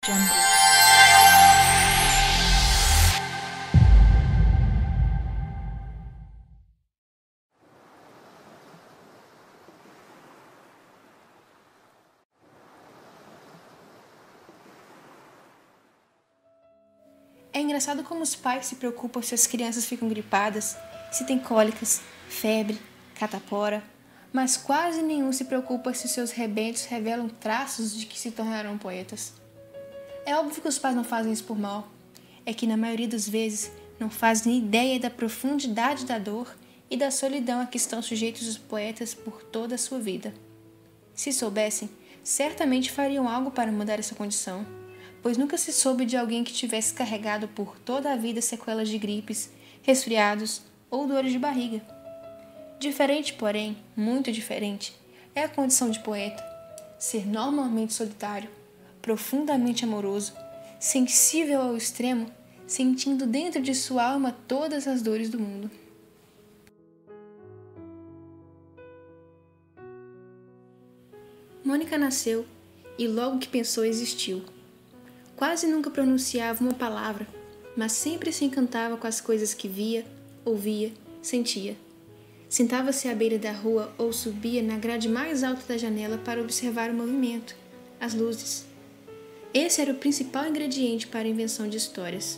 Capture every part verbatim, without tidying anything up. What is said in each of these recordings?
Jungle. É engraçado como os pais se preocupam se as crianças ficam gripadas, se tem cólicas, febre, catapora, mas quase nenhum se preocupa se seus rebentos revelam traços de que se tornarão poetas. É óbvio que os pais não fazem isso por mal, é que na maioria das vezes não fazem ideia da profundidade da dor e da solidão a que estão sujeitos os poetas por toda a sua vida. Se soubessem, certamente fariam algo para mudar essa condição, pois nunca se soube de alguém que tivesse carregado por toda a vida sequelas de gripes, resfriados ou dores de barriga. Diferente, porém, muito diferente, é a condição de poeta, ser normalmente solitário, profundamente amoroso, sensível ao extremo, sentindo dentro de sua alma todas as dores do mundo. Mônica nasceu e logo que pensou existiu. Quase nunca pronunciava uma palavra, mas sempre se encantava com as coisas que via, ouvia, sentia. Sentava-se à beira da rua ou subia na grade mais alta da janela para observar o movimento, as luzes. Esse era o principal ingrediente para a invenção de histórias.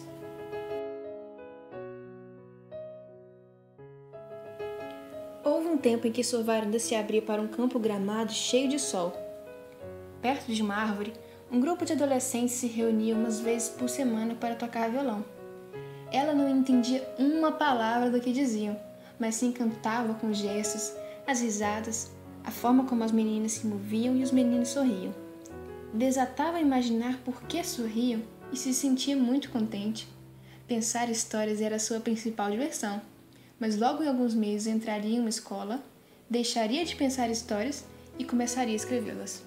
Houve um tempo em que sua varanda se abria para um campo gramado cheio de sol. Perto de uma árvore, um grupo de adolescentes se reunia umas vezes por semana para tocar violão. Ela não entendia uma palavra do que diziam, mas se encantava com os gestos, as risadas, a forma como as meninas se moviam e os meninos sorriam. Desatava a imaginar por que sorriam e se sentia muito contente. Pensar histórias era sua principal diversão, mas logo em alguns meses entraria em uma escola, deixaria de pensar histórias e começaria a escrevê-las.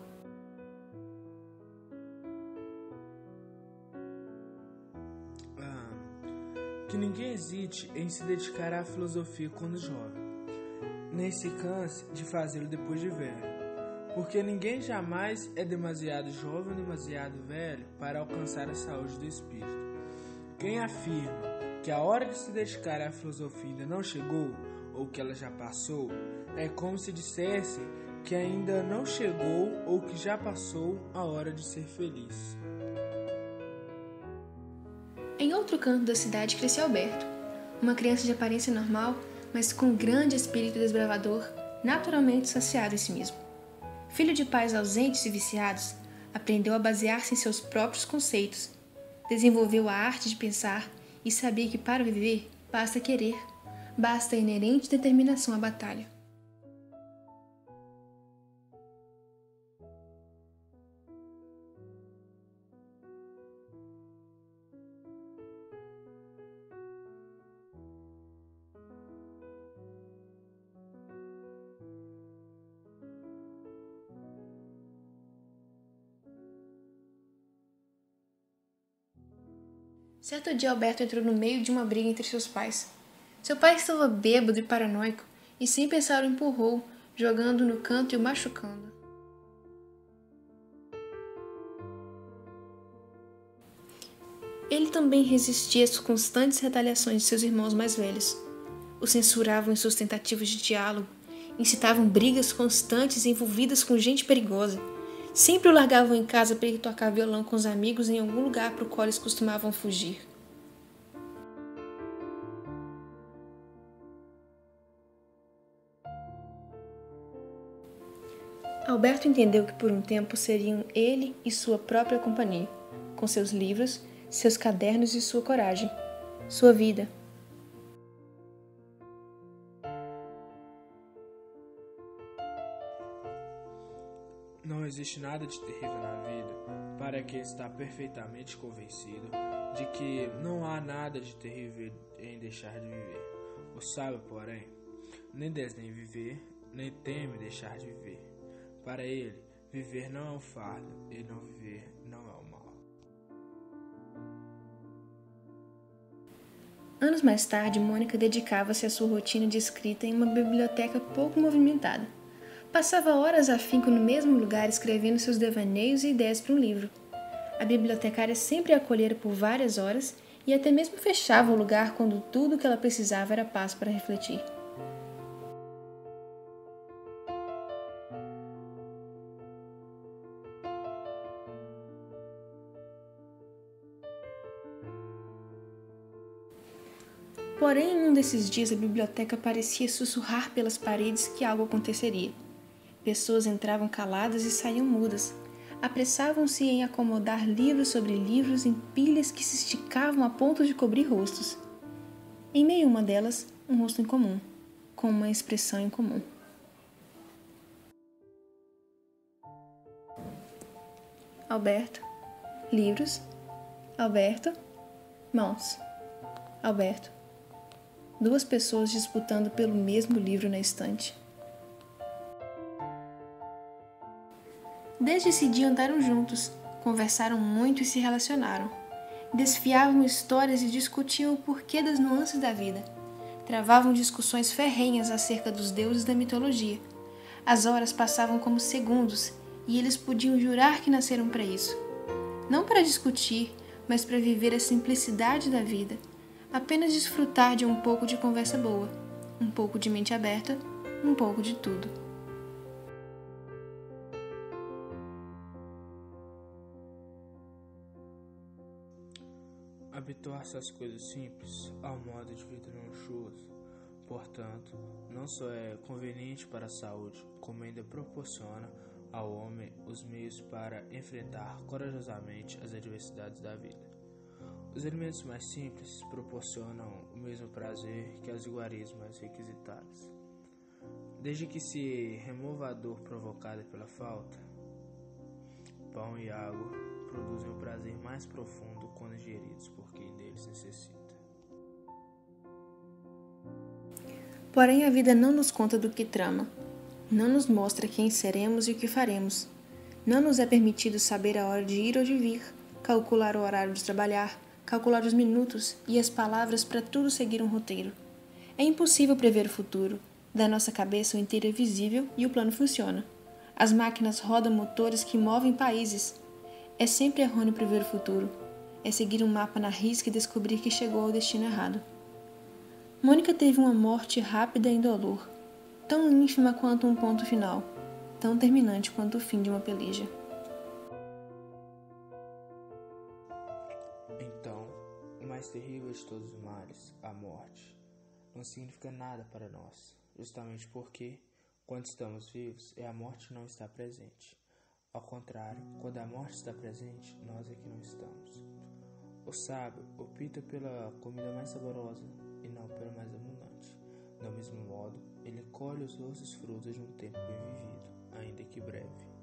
Que ninguém hesite em se dedicar à filosofia quando jovem, nem se canse de fazê-lo depois de velho, porque ninguém jamais é demasiado jovem ou demasiado velho para alcançar a saúde do espírito. Quem afirma que a hora de se dedicar à filosofia ainda não chegou, ou que ela já passou, é como se dissesse que ainda não chegou ou que já passou a hora de ser feliz. Em outro canto da cidade cresceu Alberto, uma criança de aparência normal, mas com grande espírito desbravador, naturalmente saciado em si mesmo. Filho de pais ausentes e viciados, aprendeu a basear-se em seus próprios conceitos, desenvolveu a arte de pensar e sabia que para viver basta querer, basta a inerente determinação à batalha. Certo dia, Alberto entrou no meio de uma briga entre seus pais. Seu pai estava bêbado e paranoico, e sem pensar o empurrou, jogando no canto e o machucando. Ele também resistia às constantes retaliações de seus irmãos mais velhos. O censuravam em suas tentativas de diálogo, incitavam brigas constantes envolvidas com gente perigosa. Sempre o largavam em casa para ir tocar violão com os amigos em algum lugar para o qual eles costumavam fugir. Alberto entendeu que por um tempo seriam ele e sua própria companhia, com seus livros, seus cadernos e sua coragem, sua vida. Não existe nada de terrível na vida para quem está perfeitamente convencido de que não há nada de terrível em deixar de viver. O sábio, porém, nem desdenha viver, nem teme deixar de viver. Para ele, viver não é um fardo, e não viver não é um mal. Anos mais tarde, Mônica dedicava-se à sua rotina de escrita em uma biblioteca pouco movimentada. Passava horas a afinco no mesmo lugar escrevendo seus devaneios e ideias para um livro. A bibliotecária sempre a acolhera por várias horas e até mesmo fechava o lugar quando tudo o que ela precisava era paz para refletir. Porém, em um desses dias a biblioteca parecia sussurrar pelas paredes que algo aconteceria. Pessoas entravam caladas e saíam mudas. Apressavam-se em acomodar livros sobre livros em pilhas que se esticavam a ponto de cobrir rostos. Em meio a uma delas, um rosto incomum, com uma expressão incomum. Alberto. Livros. Alberto. Mãos. Alberto. Duas pessoas disputando pelo mesmo livro na estante. Desde esse dia andaram juntos, conversaram muito e se relacionaram. Desfiavam histórias e discutiam o porquê das nuances da vida. Travavam discussões ferrenhas acerca dos deuses da mitologia. As horas passavam como segundos e eles podiam jurar que nasceram para isso. Não para discutir, mas para viver a simplicidade da vida. Apenas desfrutar de um pouco de conversa boa, um pouco de mente aberta, um pouco de tudo. Habituar-se às coisas simples, ao modo de vida luxuoso, portanto, não só é conveniente para a saúde, como ainda proporciona ao homem os meios para enfrentar corajosamente as adversidades da vida. Os alimentos mais simples proporcionam o mesmo prazer que as iguarias mais requisitadas. Desde que se remova a dor provocada pela falta, pão e água produzem o prazer mais profundo quando ingeridos por quem deles necessita. Porém, a vida não nos conta do que trama, não nos mostra quem seremos e o que faremos. Não nos é permitido saber a hora de ir ou de vir, calcular o horário de trabalhar, calcular os minutos e as palavras para tudo seguir um roteiro. É impossível prever o futuro. Da nossa cabeça o inteiro é visível e o plano funciona. As máquinas rodam motores que movem países. É sempre errôneo prever o futuro. É seguir um mapa na risca e descobrir que chegou ao destino errado. Mônica teve uma morte rápida e indolor, tão ínfima quanto um ponto final, tão terminante quanto o fim de uma peleja. Então, o mais terrível de todos os males, a morte, não significa nada para nós, justamente porque, quando estamos vivos, é a morte que não está presente. Ao contrário, quando a morte está presente, nós é que não estamos. O sábio opta pela comida mais saborosa e não pela mais abundante. Do mesmo modo, ele colhe os doces frutos de um tempo bem vivido, ainda que breve.